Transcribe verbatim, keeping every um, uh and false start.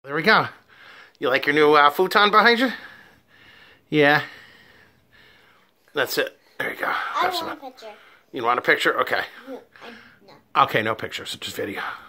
There we go. You like your new uh, futon behind you? Yeah. That's it. There you go. I Have want some. a picture. You want a picture? Okay. No, I, no. Okay, no pictures, just video.